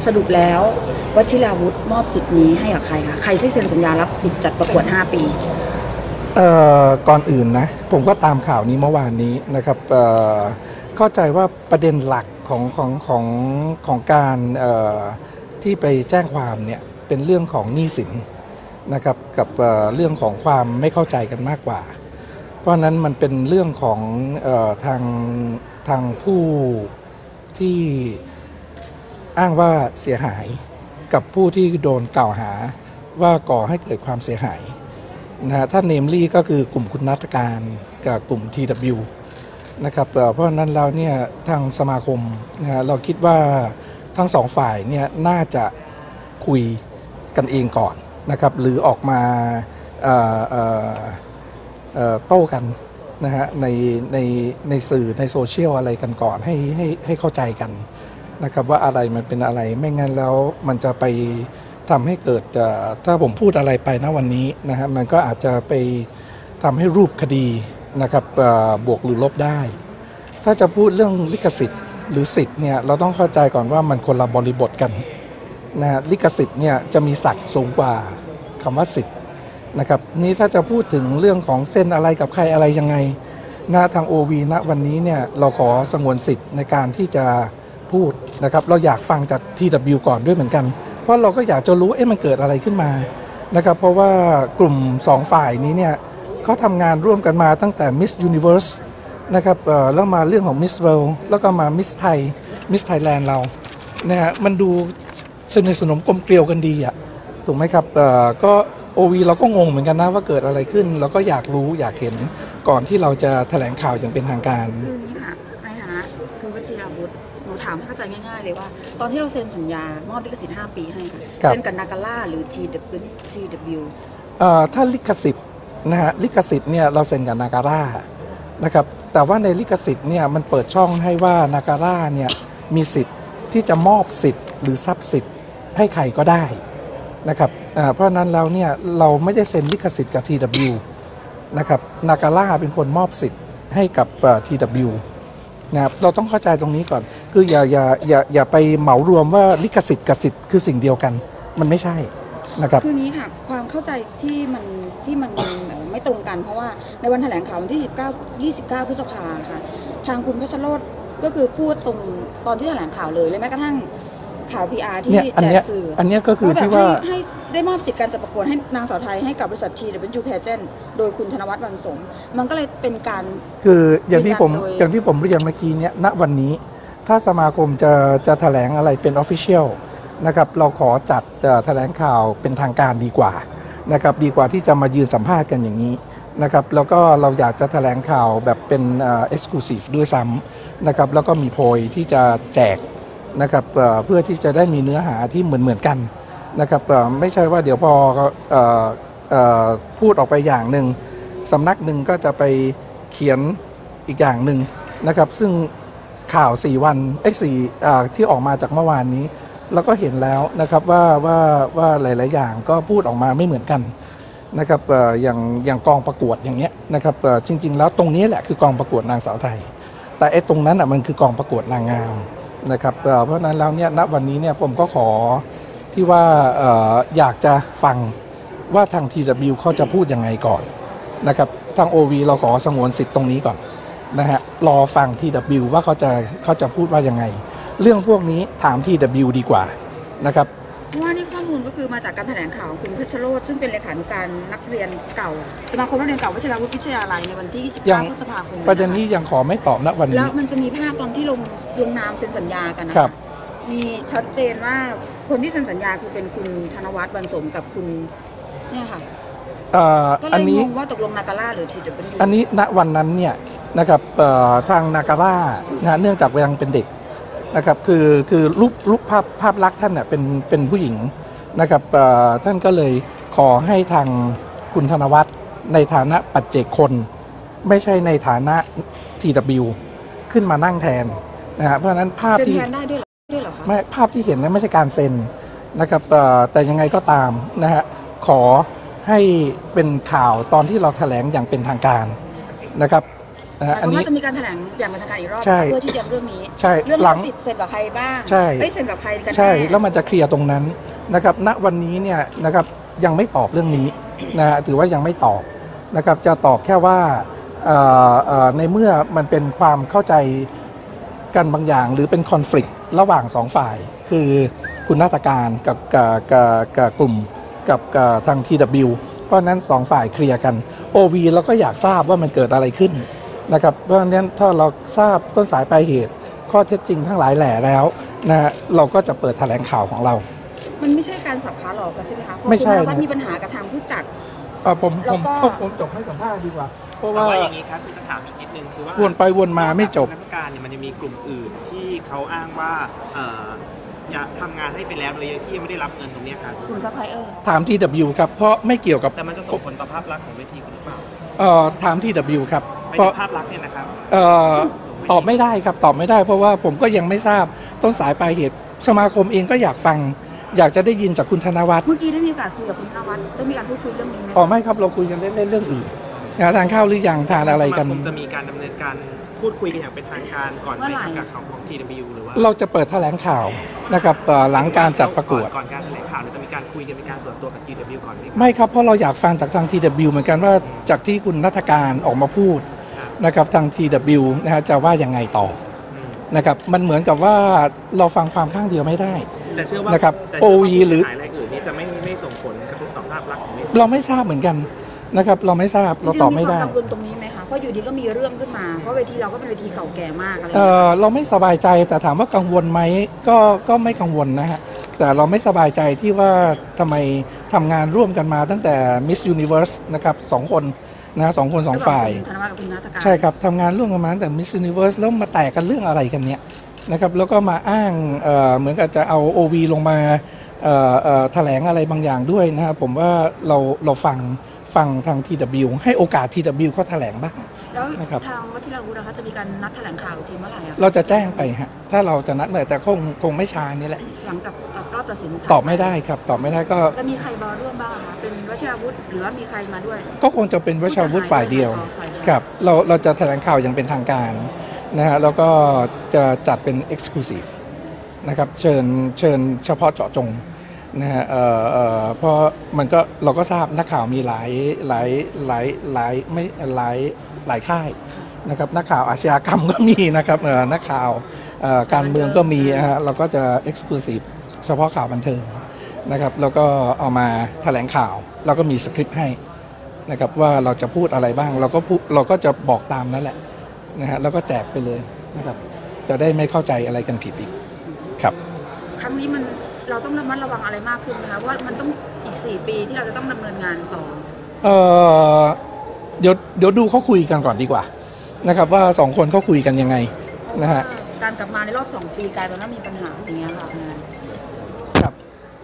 สรุปแล้ววชิราวุธมอบสิทธิ์นี้ให้กับใครคะใครที่เซ็นสัญญารับสิทธิ์จัดประกวด5 ปีก่อนอื่นนะผมก็ตามข่าวนี้เมื่อวานนี้นะครับเข้าใจว่าประเด็นหลักของการที่ไปแจ้งความเนี่ยเป็นเรื่องของหนี้สินนะครับกับเรื่องของความไม่เข้าใจกันมากกว่าเพราะนั้นมันเป็นเรื่องของทางผู้ที่อ้างว่าเสียหายกับผู้ที่โดนกล่าวหาว่าก่อให้เกิดความเสียหายนะฮะถ้าเนมลี่ก็คือกลุ่มคุณนัฐการกับกลุ่ม TW นะครับเพราะนั้นเราเนี่ยทางสมาคมนะฮะเราคิดว่าทั้งสองฝ่ายเนี่ยน่าจะคุยกันเองก่อนนะครับหรือออกมาโต้กันนะฮะในสื่อในโซเชียลอะไรกันก่อนให้เข้าใจกันนะครับว่าอะไรมันเป็นอะไรไม่งั้นแล้วมันจะไปทำให้เกิดถ้าผมพูดอะไรไปณวันนี้นะฮะมันก็อาจจะไปทำให้รูปคดีนะครับบวกหรือลบได้ถ้าจะพูดเรื่องลิขสิทธิ์หรือสิทธิ์เนี่ยเราต้องเข้าใจก่อนว่ามันคนละบริบทกันนะฮะลิขสิทธิ์เนี่ยจะมีศักดิ์สูงกว่าคำว่าสิทธิ์นะครับนี้ถ้าจะพูดถึงเรื่องของเส้นอะไรกับใครอะไรยังไงนะทาง OV ณวันนี้เนี่ยเราขอสงวนสิทธิ์ในการที่จะพูดนะครับเราอยากฟังจาก TW ก่อนด้วยเหมือนกันเพราะเราก็อยากจะรู้มันเกิดอะไรขึ้นมานะครับเพราะว่ากลุ่ม2ฝ่ายนี้เนี่ยเขาทำงานร่วมกันมาตั้งแต่ Miss Universe นะครับแล้วมาเรื่องของ Miss World แล้วก็มา Miss Thai Miss Thailand เรานะฮะมันดูสนิทสนมกลมเกลียวกันดีอ่ะถูกไหมครับก็OV เราก็งงเหมือนกันนะว่าเกิดอะไรขึ้นเราก็อยากรู้อยากเห็นก่อนที่เราจะแถลงข่าวอย่างเป็นทางการคือนี้ค่ะในฐานะคุณวชิราวุธหนูถามให้เข้าใจง่ายๆเลยว่าตอนที่เราเซ็นสัญญามอบลิขสิทธิ์5 ปีให้ค่ะเซ็นกับนาการ่าหรือ TW ถ้าลิขสิทธิ์นะฮะลิขสิทธิ์เนี่ยเราเซ็นกับนาการ่านะครับแต่ว่าในลิขสิทธิ์เนี่ยมันเปิดช่องให้ว่านาการ่าเนี่ยมีสิทธิ์ที่จะมอบสิทธิ์หรือทรัพย์สิทธิ์ให้ใครก็ได้นะครับเพราะนั้นแล้วเนี่ยเราไม่ได้เซ็นลิขสิทธิ์กับ TW นะครับนาการ่าเป็นคนมอบสิทธิ์ให้กับTW นะครับเราต้องเข้าใจตรงนี้ก่อนคืออย่าไปเหมารวมว่าลิขสิทธิ์กับสิทธิ์คือสิ่งเดียวกันมันไม่ใช่นะครับคือนี้ค่ะความเข้าใจที่มันไม่ตรงกันเพราะว่าในวันแถลงข่าววันที่29 พฤษภาค่ะทางคุณพัชรโรจน์ก็คือพูดตรงตอนที่แถลงข่าวเลยและแม้กระทั่งข่าว PR ที่แจกสื่ออันนี้ก็คือที่ว่าให้ได้มอบสิทธิการจัดประกวดให้นางสาวไทยให้กับบริษัท TW Pageant โดยคุณธนวัฒน์ วรรณสมมันก็เลยเป็นการคืออย่างที่ผมเรียนเมื่อกี้เนี่ยณวันนี้ถ้าสมาคมจะแถลงอะไรเป็น Official นะครับเราขอจัดแถลงข่าวเป็นทางการดีกว่านะครับดีกว่าที่จะมายืนสัมภาษณ์กันอย่างนี้นะครับแล้วก็เราอยากจะแถลงข่าวแบบเป็นExclusive ด้วยซ้ำนะครับแล้วก็มีโพยที่จะแจกนะครับเพื่อที่จะได้มีเนื้อหาที่เหมือนกันนะครับไม่ใช่ว่าเดี๋ยวพอพูดออกไปอย่างหนึ่งสำนักหนึ่งก็จะไปเขียนอีกอย่างหนึ่งนะครับซึ่งข่าว4 วันที่ออกมาจากเมื่อวานนี้เราก็เห็นแล้วนะครับว่าหลายๆอย่างก็พูดออกมาไม่เหมือนกันนะครับอย่างกองประกวดอย่างเงี้ยนะครับจริงๆแล้วตรงนี้แหละคือกองประกวดนางสาวไทยแต่ไอ้ตรงนั้นมันคือกองประกวดนางงามนะครับเพราะนั้นแล้วเนี่ยณวันนี้เนี่ยผมก็ขอที่ว่าอยากจะฟังว่าทาง TW เขาจะพูดยังไงก่อนนะครับทาง OV เราขอสงวนสิทธิ์ตรงนี้ก่อนนะฮะรอฟัง TW ว่าเขาจะพูดว่ายังไงเรื่องพวกนี้ถาม TW ดีกว่านะครับว่านี่ข้อมูลก็คือมาจากการแถลงข่าวคุณเพชรโรจน์ซึ่งเป็นเลขานุการนักเรียนเก่าสมาคมนักเรียนเก่าวชิราวุธวิทยาลัยในวันที่29 พฤษภาคมประเด็นนี้ยังขอไม่ตอบณวันนี้แล้วมันจะมีภาพตอนที่ลงนามเซ็นสัญญากันนะมีชัดเจนว่าคนที่เซ็นสัญญาคือเป็นคุณธนวัฒน์ วรรณสมกับคุณเนี่ยค่ะก็เลยงงว่าตกลงนาการ่าหรือ TW อันนี้ณวันนั้นเนี่ยนะครับทางนาการ่าเนื่องจากยังเป็นเด็กนะครับคือรูปภาพลักษณ์ท่านเป็นผู้หญิงนะครับท่านก็เลยขอให้ทางคุณธนวัฒน์ในฐานะปัจเจกคนไม่ใช่ในฐานะ TW ขึ้นมานั่งแทนนะฮะเพราะฉะนั้นภาพที่ได้ด้วยเหรอคะไม่ภาพที่เห็นนั้นไม่ใช่การเซ็นนะครับแต่ยังไงก็ตามนะฮะขอให้เป็นข่าวตอนที่เราแถลงอย่างเป็นทางการนะครับนะฮะอัอันนนี้นี้จะมีการแถลงอย่างเป็นทางการอีกรอบใช่เพื่อที่จะเรื่องนี้ใช่เรื่องหลังสิทธิ์เซ็นกับใครบ้างใช่ไม่เซ็นกับใครกันแน่ใช่แล้วมันจะเคลียร์ตรงนั้นนะครับณวันนี้เนี่ยนะครับยังไม่ตอบเรื่องนี้นะฮะถือว่ายังไม่ตอบนะครับจะตอบแค่ว่าในเมื่อมันเป็นความเข้าใจกันบางอย่าง หรือเป็นคอน FLICT ระหว่างสองฝ่าย คือคุณนาฏการกับกลุ่มกับทาง TW เพราะฉะนั้นสองฝ่ายเคลียร์กัน OV เราก็อยากทราบว่ามันเกิดอะไรขึ้นนะครับเพราะฉะนั้นถ้าเราทราบต้นสายปลายเหตุ ข้อเท็จจริงทั้งหลายแหล่แล้วนะฮะเราก็จะเปิดแถลงข่าวของเรามันไม่ใช่การสับขาหลอกกันใช่ไหมคะเพราะไม่ใช่คุณนวัดนะมีปัญหากับทางผู้จัดผมแล้วก็จบให้สัมภาษณ์ดีกว่า เพราะแต่ว่าว่าอย่างนี้ครับคือจะถามอีกนิดนึงคือว่าวนไปวนมาไม่จบราชการเนี่ยมันจะมีกลุ่มอื่นที่เขาอ้างว่าอยากทำงานให้ไปแล้วโดยที่ยังไม่ได้รับเงินตรงเนี้ยครับกลุ่มซัพพลายเออร์ถาม TW ครับ เพราะไม่เกี่ยวกับแต่มันจะส่งผลต่อภาพลักษณ์ของเวทีคุณหรือเปล่าถาม TW ครับไม่เพราะใช่ภาพลักษณ์เนี่ยนะครับตอบไม่ได้ครับตอบไม่ได้ เพราะว่าผมก็ยังไม่ทราบต้นสายปลายเหตุ สมาคมเองก็อยากฟัง อยากจะได้ยินจากคุณธนวัฒน์เมื่อกี้ได้มีโอกาสคุยกับคุณนวัดได้มีการพูดคุยเรื่องนี้ไหมไม่ครับเราคุยกันเล่นๆเรื่องอื่นทานข้าวหรือยังทานอะไรกันสมาคมจะมีการดำเนินการพูดคุยกันอย่างเป็นทางการก่อนไปทำกับของ TW หรือว่าเราจะเปิดแถลงข่าวนะครับหลังการจัดประกวดก่อนการแถลงข่าวเราจะมีการคุยกันเป็นการส่วนตัวกับ TW ก่อนไหมครับไม่ครับเพราะเราอยากฟังจากทาง TW เหมือนกันว่าจากที่คุณนัฐการออกมาพูดครับนะครับทาง TW นะฮะจะว่ายังไงต่ออืมนะครับมันเหมือนกับว่าเราฟังความข้างเดียวไม่ได้แต่เชื่อว่านะครับแต่เชื่ว่า OE หรือผู้เสียหายรายอื่นนี่จะไม่ส่งผลกระทบต่อภาพลักษณ์ของเวทีเราไม่ทราบเหมือนกันนะครับเราไม่ทราบเราตอบไม่ได้จริงๆมีความกังวลตรงนี้ไหมคะเพราะอยู่ดีก็มีเรื่องขึ้นมาเพราะเวทีเราก็เป็นเวทีเก่าแก่มากอะไรอย่างเงี้ยเราไม่สบายใจแต่ถามว่ากังวลไหมก็ไม่กังวลนะฮะแต่เราไม่สบายใจที่ว่าทำไมทำงานร่วมกันมาตั้งแต่ Miss Universe นะครับ2 คนนะ2 คน 2 ฝ่ายธนวัฒน์กับคุณนัฐการใช่ครับทำงานร่วมกันมาตั้งแต่ Miss Universe แล้วมาแตกกันเรื่องอะไรกันเนี่ยนะครับแล้วก็มาอ้างเหมือนกับจะเอา OV ลงมาแถลงอะไรบางอย่างด้วยนะครับผมว่าเราฟังทาง TW ให้โอกาส TW เขาแถลงบ้างแล้วนะครับทางวชิราวุธนะคะจะมีการนัดแถลงข่าวอีกทีเมื่อไหร่อะเราจะแจ้งไปฮะถ้าเราจะนัดเมื่อแต่คงไม่ช้านี้แหละหลังจากรอบตัดสินตอบไม่ได้ครับตอบไม่ได้ก็จะมีใครมาร่วมบ้างอะคะเป็นวชิราวุธหรือว่ามีใครมาด้วยก็คงจะเป็นวชรวุฒิฝ่ายเดียวฝ่ายเดียวครับเราจะแถลงข่าวอย่างเป็นทางการนะฮะแล้วก็จะจัดเป็น Exclusive นะครับเชิญเฉพาะเจาะจงนะฮะเพราะมันก็เราก็ทราบนักข่าวมีหลายค่ายนะครับนักข่าวอาชญากรรมก็มีนะครับนักข่าวการเมืองก็มีนะฮะเราก็จะ Exclusive เฉพาะข่าวบันเทิงนะครับแล้วก็เอามาแถลงข่าวแล้วก็มีสคริปต์ให้นะครับว่าเราจะพูดอะไรบ้างเราก็จะบอกตามนั่นแหละนะฮะแล้วก็แจกไปเลยนะครับจะได้ไม่เข้าใจอะไรกันผิดอีกครับครั้งนี้เราต้องระมัดระวังอะไรมากขึ้นนะคะว่ามันต้องอีก4 ปีที่เราจะต้องดำเนินงานต่อเดี๋ยวดูเขาคุยกันก่อนดีกว่านะครับว่า2 คนเขาคุยกันยังไงนะฮะการกลับมาในรอบ2 ปีกลายเป็นว่ามีปัญหาอย่างเงี้ยค่ะครับ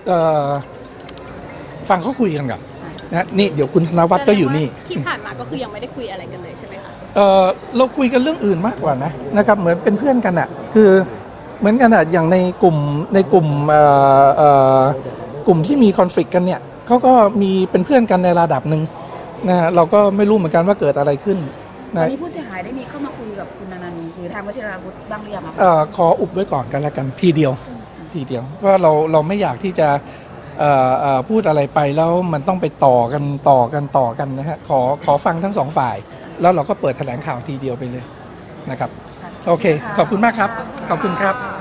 ฟังเขาคุยกันก่อนนะนี่เดี๋ยวคุณธนวัฒน์ก็อยู่นี่ที่ผ่านมาก็คือยังไม่ได้คุยอะไรกันเลยใช่ไหมคะเราคุยกันเรื่องอื่นมากกว่านะครับเหมือนเป็นเพื่อนกันอ่ะคือเหมือนกันอ่ะอย่างในกลุ่มกลุ่มที่มีคอน FLICT กันเนี่ยเขาก็มีเป็นเพื่อนกันในระดับหนึ่งนะเราก็ไม่รู้เหมือนกันว่าเกิดอะไรขึ้นตอนะนนี้ผู้เสียหายได้มีเข้ามาคุยกับคุณนันท์หรือทางวชิราวุธบ้างหรือยังคะขออุบไว้ก่อนกันแล้วกันทีเดียวเพราะเราไม่อยากที่จะพูดอะไรไปแล้วมันต้องไปต่อกันนะฮะขอฟังทั้ง2 ฝ่าย แล้วเราก็เปิดแถลงข่าวทีเดียวไปเลยนะครับโอเคขอบคุณมากครับขอบคุณครับ